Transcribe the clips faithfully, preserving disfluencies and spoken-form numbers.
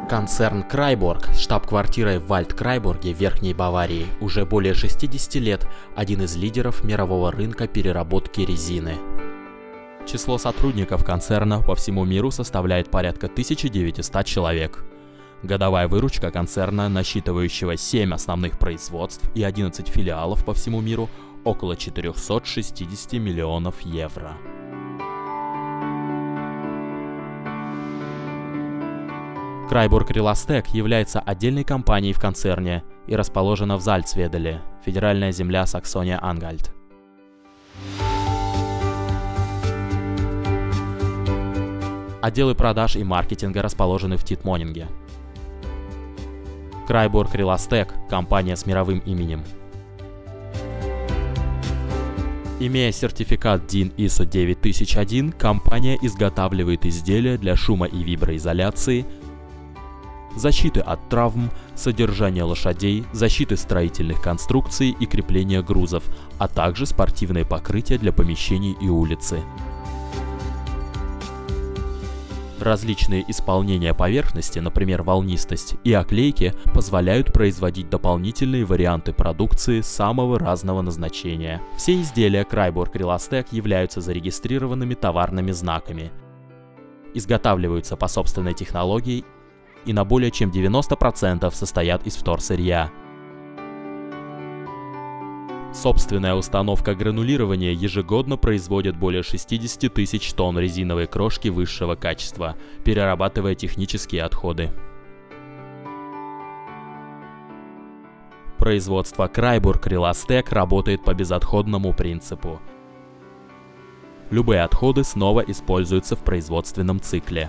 Концерн Крайборг с штаб-квартирой в Вальдкрайбурге в Верхней Баварии уже более шестидесяти лет один из лидеров мирового рынка переработки резины. Число сотрудников концерна по всему миру составляет порядка тысячи девятисот человек. Годовая выручка концерна, насчитывающего семь основных производств и одиннадцать филиалов по всему миру, около четырёхсот шестидесяти миллионов евро. Крайбург Риластек является отдельной компанией в концерне и расположена в Зальцведеле, федеральная земля Саксония-Ангальт. Отделы продаж и маркетинга расположены в Титмонинге. Крайбург Риластек – компания с мировым именем. Имея сертификат ди ай эн ай эс о девять тысяч один, компания изготавливает изделия для шумо- и виброизоляции, защиты от травм, содержания лошадей, защиты строительных конструкций и крепления грузов, а также спортивные покрытия для помещений и улицы. Различные исполнения поверхности, например, волнистость и оклейки, позволяют производить дополнительные варианты продукции самого разного назначения. Все изделия Крайбург Риластек являются зарегистрированными товарными знаками, изготавливаются по собственной технологии и на более чем девяносто процентов состоят из вторсырья. Собственная установка гранулирования ежегодно производит более шестидесяти тысяч тонн резиновой крошки высшего качества, перерабатывая технические отходы. Производство Крайбург Риластек работает по безотходному принципу. Любые отходы снова используются в производственном цикле.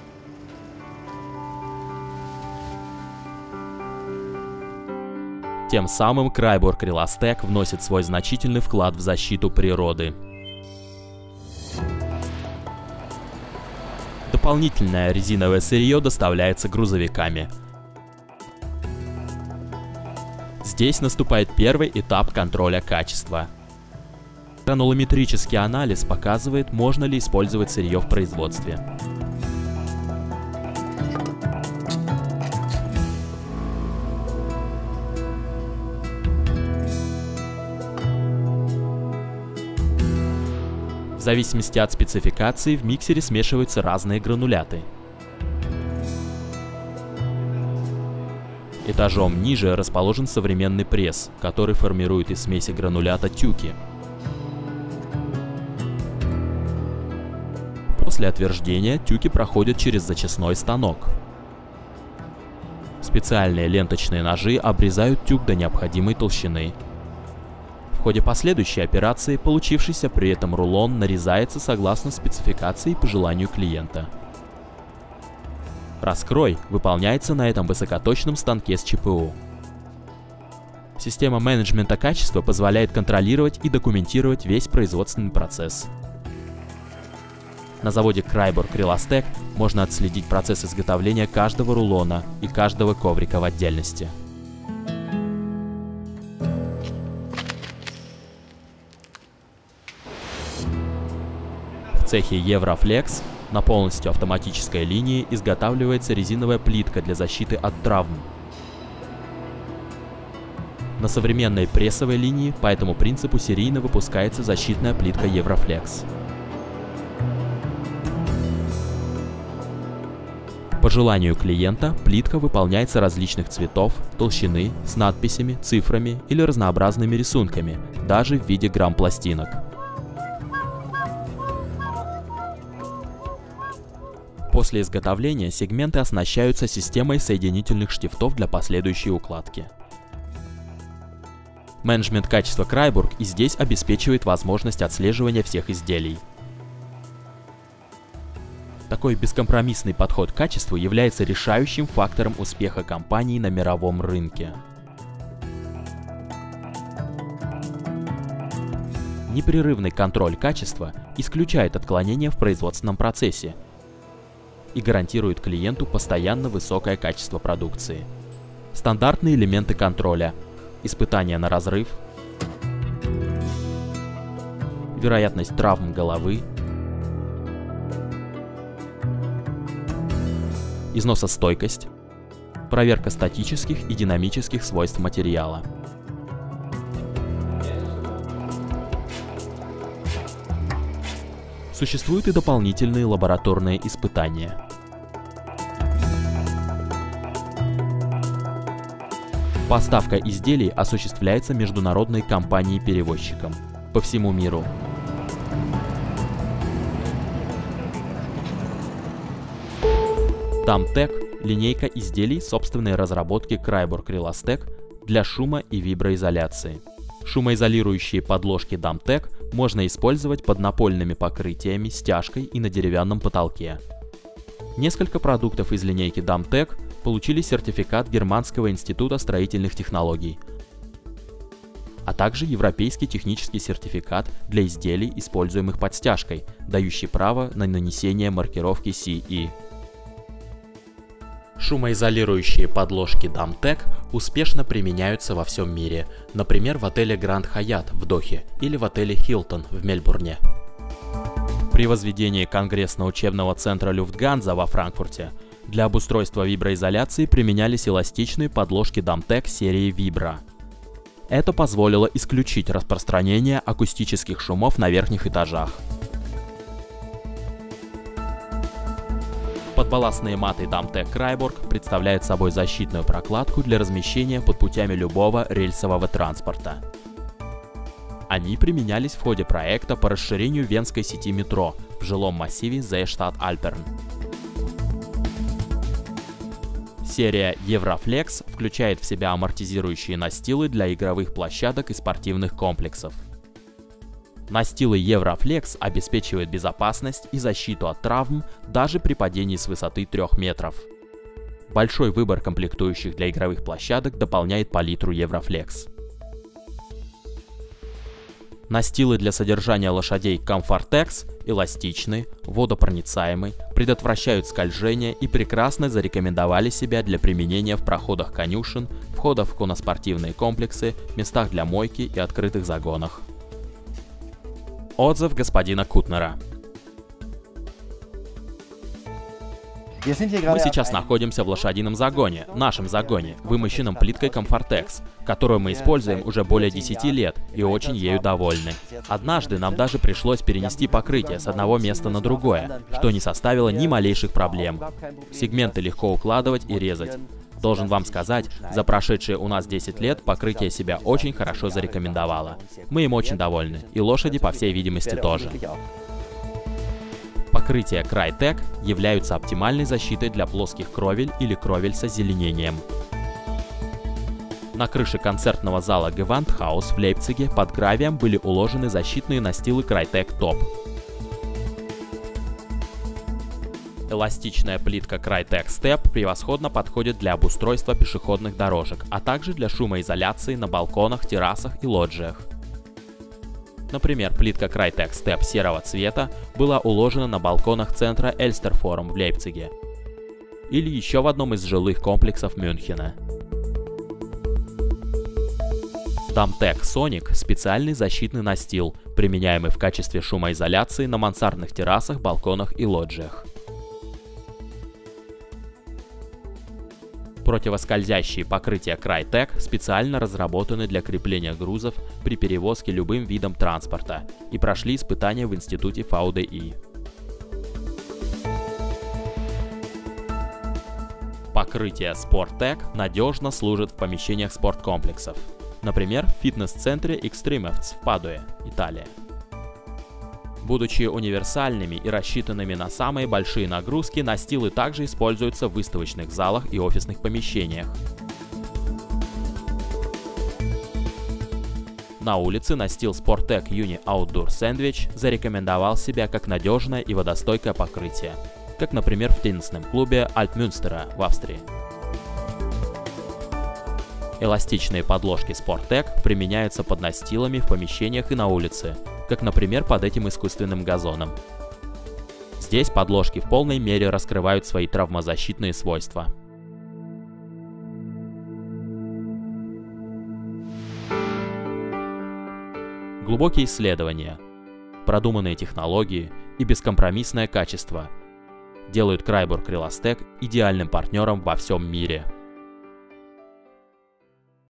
Тем самым Крайбург Риластек вносит свой значительный вклад в защиту природы. Дополнительное резиновое сырье доставляется грузовиками. Здесь наступает первый этап контроля качества. Гранулометрический анализ показывает, можно ли использовать сырье в производстве. В зависимости от спецификации в миксере смешиваются разные грануляты. Этажом ниже расположен современный пресс, который формирует из смеси гранулята тюки. После отверждения тюки проходят через зачистной станок. Специальные ленточные ножи обрезают тюк до необходимой толщины. В ходе последующей операции получившийся при этом рулон нарезается согласно спецификации и по желанию клиента. Раскрой выполняется на этом высокоточном станке с ЧПУ. Система менеджмента качества позволяет контролировать и документировать весь производственный процесс. На заводе Крайбург Риластек можно отследить процесс изготовления каждого рулона и каждого коврика в отдельности. В цехе Еврофлекс на полностью автоматической линии изготавливается резиновая плитка для защиты от травм. На современной прессовой линии по этому принципу серийно выпускается защитная плитка Еврофлекс. По желанию клиента плитка выполняется различных цветов, толщины, с надписями, цифрами или разнообразными рисунками, даже в виде грамм-пластинок. После изготовления сегменты оснащаются системой соединительных штифтов для последующей укладки. Менеджмент качества Крайбург и здесь обеспечивает возможность отслеживания всех изделий. Такой бескомпромиссный подход к качеству является решающим фактором успеха компании на мировом рынке. Непрерывный контроль качества исключает отклонения в производственном процессе и гарантирует клиенту постоянно высокое качество продукции. Стандартные элементы контроля: испытания на разрыв, вероятность травм головы, износостойкость, Проверка статических и динамических свойств материала. Существуют и дополнительные лабораторные испытания. Поставка изделий осуществляется международной компанией-перевозчиком по всему миру. Дамтек – линейка изделий собственной разработки Крайбург Реластек для шума и виброизоляции. Шумоизолирующие подложки Дамтек можно использовать под напольными покрытиями, стяжкой и на деревянном потолке. Несколько продуктов из линейки Дамтек получили сертификат Германского института строительных технологий, а также Европейский технический сертификат для изделий, используемых под стяжкой, дающий право на нанесение маркировки си и. Шумоизолирующие подложки Дамтек успешно применяются во всем мире, например, в отеле Grand Hyatt в Дохе или в отеле Hilton в Мельбурне. При возведении конгрессно-учебного центра Люфтганза во Франкфурте для обустройства виброизоляции применялись эластичные подложки Дамтек серии Vibra. Это позволило исключить распространение акустических шумов на верхних этажах. Подбалластные маты Дамтек Крайбург представляют собой защитную прокладку для размещения под путями любого рельсового транспорта. Они применялись в ходе проекта по расширению венской сети метро в жилом массиве Seestadt Alpern. Серия Euroflex включает в себя амортизирующие настилы для игровых площадок и спортивных комплексов. Настилы Euroflex обеспечивают безопасность и защиту от травм даже при падении с высоты трёх метров. Большой выбор комплектующих для игровых площадок дополняет палитру Euroflex. Настилы для содержания лошадей Comfortex эластичны, водопроницаемы, предотвращают скольжение и прекрасно зарекомендовали себя для применения в проходах конюшен, входах в конноспортивные комплексы, местах для мойки и открытых загонах. Отзыв господина Кутнера. Мы сейчас находимся в лошадином загоне, нашем загоне, вымощенном плиткой Comfortex, которую мы используем уже более десяти лет и очень ею довольны. Однажды нам даже пришлось перенести покрытие с одного места на другое, что не составило ни малейших проблем. Сегменты легко укладывать и резать. Должен вам сказать, за прошедшие у нас десять лет покрытие себя очень хорошо зарекомендовало. Мы им очень довольны, и лошади, по всей видимости, тоже. Покрытия Крайтек являются оптимальной защитой для плоских кровель или кровель с озеленением. На крыше концертного зала Gewandhaus в Лейпциге под гравием были уложены защитные настилы Крайтек Top. Эластичная плитка Крайтек Step превосходно подходит для обустройства пешеходных дорожек, а также для шумоизоляции на балконах, террасах и лоджиях. Например, плитка Крайтек Step серого цвета была уложена на балконах центра Эльстерфорум в Лейпциге или еще в одном из жилых комплексов Мюнхена. Дамтек Sonic – специальный защитный настил, применяемый в качестве шумоизоляции на мансардных террасах, балконах и лоджиях. Противоскользящие покрытия Крайтек специально разработаны для крепления грузов при перевозке любым видом транспорта и прошли испытания в институте эф эй ди и. Покрытие Sportec надежно служит в помещениях спорткомплексов, например, в фитнес-центре Extremefts в Падуе, Италия. Будучи универсальными и рассчитанными на самые большие нагрузки, настилы также используются в выставочных залах и офисных помещениях. На улице настил Sportec Uni Outdoor Sandwich зарекомендовал себя как надежное и водостойкое покрытие, как, например, в теннисном клубе Альтмюнстера в Австрии. Эластичные подложки Sportec применяются под настилами в помещениях и на улице, как, например, под этим искусственным газоном. Здесь подложки в полной мере раскрывают свои травмозащитные свойства. Глубокие исследования, продуманные технологии и бескомпромиссное качество делают Крайбург Реластек идеальным партнером во всем мире.